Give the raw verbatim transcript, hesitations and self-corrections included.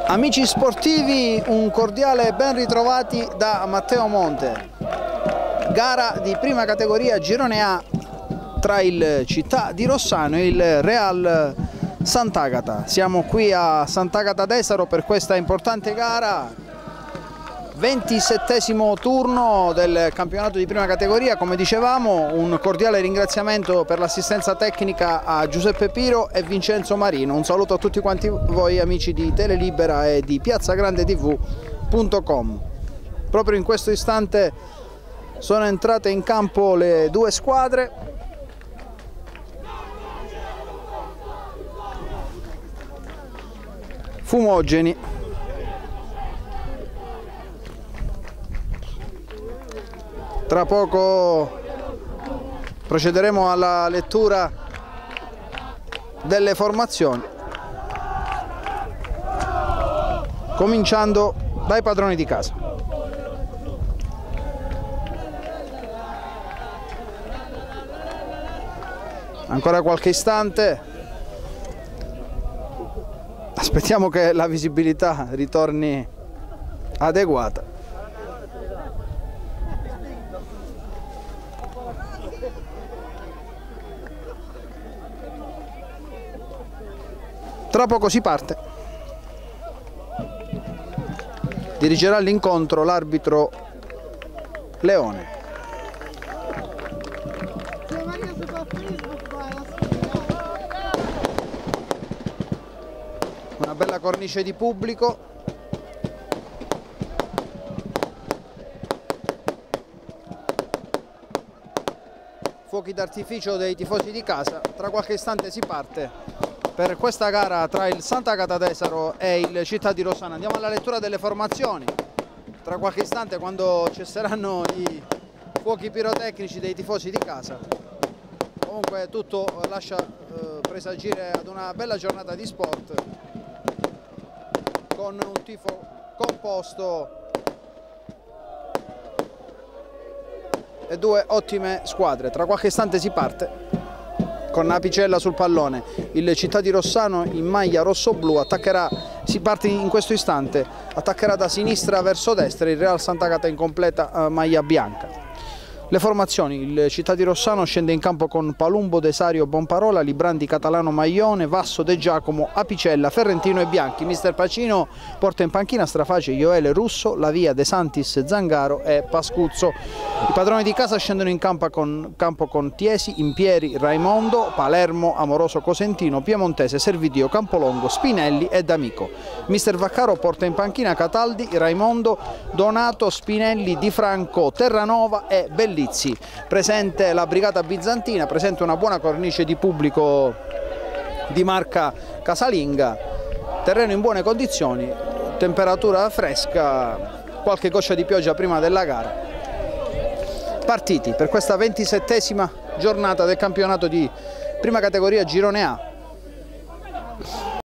Amici sportivi, un cordiale ben ritrovati da Matteo Monte. Gara di prima categoria Girone A tra il Città di Rossano e il Real Sant'Agata. Siamo qui a Sant'Agata d'Esaro per questa importante gara, ventisettesimo turno del campionato di prima categoria. Come dicevamo, un cordiale ringraziamento per l'assistenza tecnica a Giuseppe Piro e Vincenzo Marino. Un saluto a tutti quanti voi amici di Telelibera e di piazza grande t v punto com. Proprio in questo istante sono entrate in campo le due squadre. Fumogeni. Tra poco procederemo alla lettura delle formazioni, cominciando dai padroni di casa. Ancora qualche istante, aspettiamo che la visibilità ritorni adeguata. Tra poco si parte. Dirigerà l'incontro l'arbitro Leone. Una bella cornice di pubblico. Fuochi d'artificio dei tifosi di casa. Tra qualche istante si parte per questa gara tra il Sant'Agata d'Esaro e il Città di Rossano. Andiamo alla lettura delle formazioni. Tra qualche istante, quando cesseranno i fuochi pirotecnici dei tifosi di casa. Comunque tutto lascia eh, presagire ad una bella giornata di sport, con un tifo composto e due ottime squadre. Tra qualche istante si parte con Apicella sul pallone. Il Città di Rossano in maglia rosso-blu attaccherà, si parte in questo istante, attaccherà da sinistra verso destra. Il Real Sant'Agata in completa uh, maglia bianca. Le formazioni: il Città di Rossano scende in campo con Palumbo, Desario, Bonparola, Librandi, Catalano, Maglione, Vasso, De Giacomo, Apicella, Ferrentino e Bianchi. Mister Pacino porta in panchina Straface, Ioele, Russo, Lavia, De Santis, Zangaro e Pascuzzo. I padroni di casa scendono in campo con, campo con Tiesi, Impieri, Raimondo, Palermo, Amoroso, Cosentino, Piemontese, Servidio, Campolongo, Spinelli e D'Amico. Mister Vaccaro porta in panchina Cataldi, Raimondo, Donato, Spinelli, Di Franco, Terranova e Bellini. Presente la brigata bizantina, presente una buona cornice di pubblico di marca casalinga, terreno in buone condizioni, temperatura fresca, qualche goccia di pioggia prima della gara. Partiti per questa ventisettesima giornata del campionato di prima categoria Girone A.